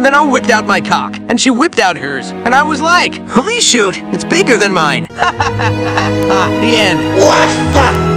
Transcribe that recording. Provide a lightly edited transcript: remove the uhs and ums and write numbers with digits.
And then I whipped out my cock, and she whipped out hers, and I was like, holy shoot, it's bigger than mine. The end. What the?